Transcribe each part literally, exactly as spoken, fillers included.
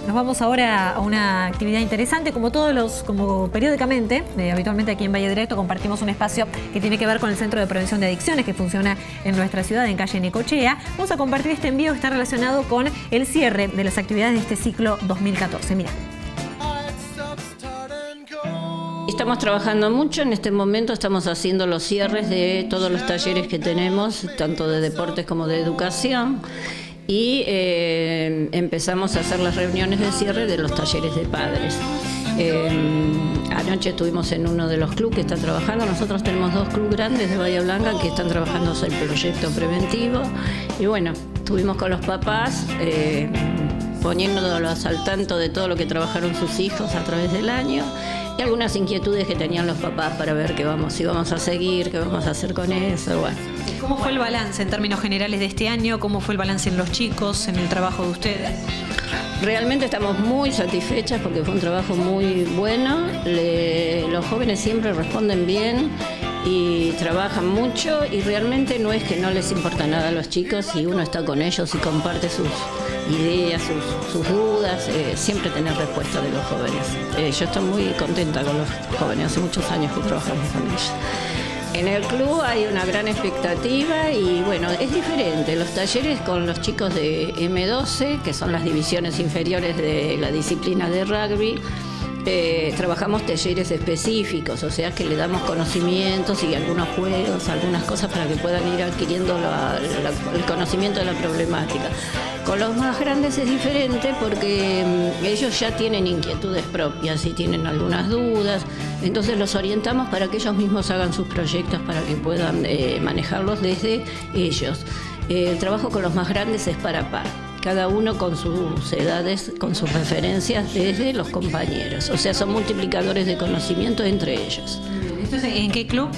Nos vamos ahora a una actividad interesante, como todos los, como periódicamente, eh, habitualmente aquí en Valle Directo compartimos un espacio que tiene que ver con el Centro de Prevención de Adicciones que funciona en nuestra ciudad, en calle Necochea. Vamos a compartir este envío que está relacionado con el cierre de las actividades de este ciclo dos mil catorce. Mira. Estamos trabajando mucho, en este momento estamos haciendo los cierres de todos los talleres que tenemos, tanto de deportes como de educación. Y eh, empezamos a hacer las reuniones de cierre de los talleres de padres. Eh, anoche estuvimos en uno de los clubes que están trabajando. Nosotros tenemos dos clubes grandes de Bahía Blanca que están trabajando el proyecto preventivo. Y bueno, estuvimos con los papás eh, poniéndolos al tanto de todo lo que trabajaron sus hijos a través del año y algunas inquietudes que tenían los papás para ver qué vamos, si vamos a seguir, qué vamos a hacer con eso. Bueno. ¿Cómo fue el balance en términos generales de este año? ¿Cómo fue el balance en los chicos, en el trabajo de ustedes? Realmente estamos muy satisfechas porque fue un trabajo muy bueno. Le, los jóvenes siempre responden bien y trabajan mucho y realmente no es que no les importa nada a los chicos si uno está con ellos y comparte sus ideas, sus, sus dudas, eh, siempre tener respuesta de los jóvenes. Eh, yo estoy muy contenta con los jóvenes, hace muchos años que trabajamos con ellos. En el club hay una gran expectativa y bueno, es diferente. Los talleres con los chicos de eme doce, que son las divisiones inferiores de la disciplina de rugby, eh, trabajamos talleres específicos, o sea que le damos conocimientos y algunos juegos, algunas cosas para que puedan ir adquiriendo la, la, el conocimiento de la problemática. Con los más grandes es diferente porque um, ellos ya tienen inquietudes propias y tienen algunas dudas, entonces los orientamos para que ellos mismos hagan sus proyectos para que puedan eh, manejarlos desde ellos. Eh, el trabajo con los más grandes es par a par, cada uno con sus edades, con sus referencias desde los compañeros, o sea, son multiplicadores de conocimiento entre ellos. ¿En qué club?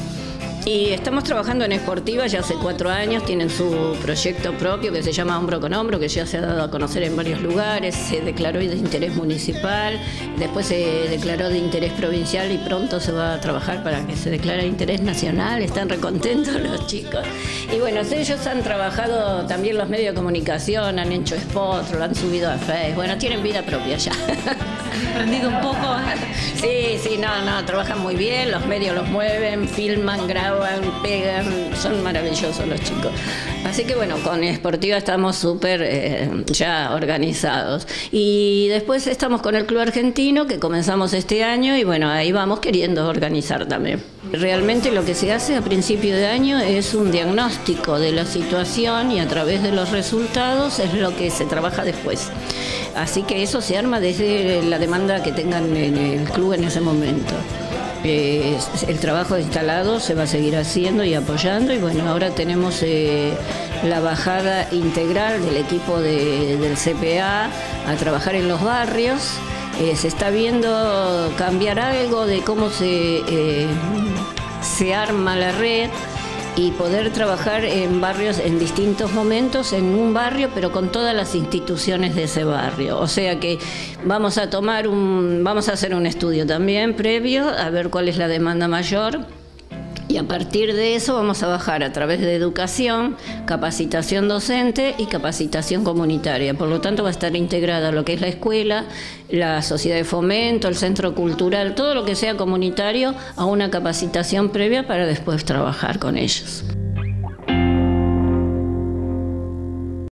Y estamos trabajando en Esportiva ya hace cuatro años, tienen su proyecto propio que se llama Hombro con Hombro, que ya se ha dado a conocer en varios lugares, se declaró de interés municipal, después se declaró de interés provincial y pronto se va a trabajar para que se declare de interés nacional, están recontentos los chicos. Y bueno, ellos han trabajado también los medios de comunicación, han hecho spots, lo han subido a Facebook, bueno, tienen vida propia ya. ¿Han aprendido un poco? Sí, sí, no, no, trabajan muy bien, los medios los mueven, filman, graban, pegan, son maravillosos los chicos. Así que bueno, con Esportiva estamos súper eh, ya organizados. Y después estamos con el Club Argentino, que comenzamos este año, y bueno, ahí vamos queriendo organizar también. Realmente lo que se hace a principio de año es un diagnóstico de la situación y a través de los resultados es lo que se trabaja después. Así que eso se arma desde la demanda que tengan en el club en ese momento. Eh, el trabajo instalado se va a seguir haciendo y apoyando y bueno, ahora tenemos eh, la bajada integral del equipo de, del C P A a trabajar en los barrios. Eh, se está viendo cambiar algo de cómo se, eh, se arma la red y poder trabajar en barrios en distintos momentos, en un barrio, pero con todas las instituciones de ese barrio. O sea que vamos a tomar un, vamos a hacer un estudio también previo, a ver cuál es la demanda mayor. Y a partir de eso vamos a bajar a través de educación, capacitación docente y capacitación comunitaria. Por lo tanto va a estar integrada lo que es la escuela, la sociedad de fomento, el centro cultural, todo lo que sea comunitario a una capacitación previa para después trabajar con ellos.